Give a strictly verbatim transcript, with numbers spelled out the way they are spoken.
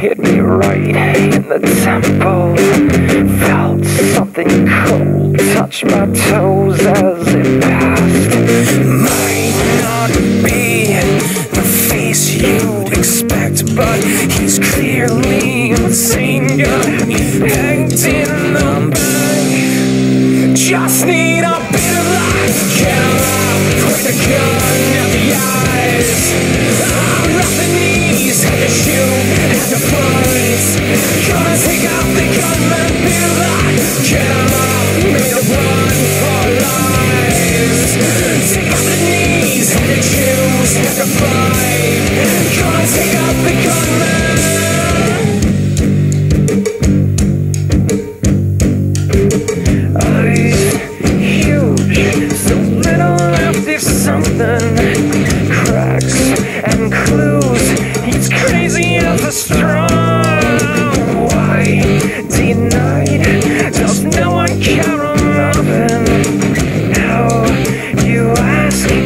hit me right in the temple. Felt something cold touch my toes as it passed. Might not be the face you'd expect, but he's clearly insane. Got me pegged in the back. Just need a bit of light. Get him up, point the gun at the eyes. I'm at the knees, at the shoe, at the front. Gonna take out the gunman, bit of light. Get him up, made a run for lives. Take out the knees, at the shoes, at the front. Gonna take out the gunman. Something, cracks and clues. He's crazy as a strong. Why denied? Does no one care or nothing? How you ask?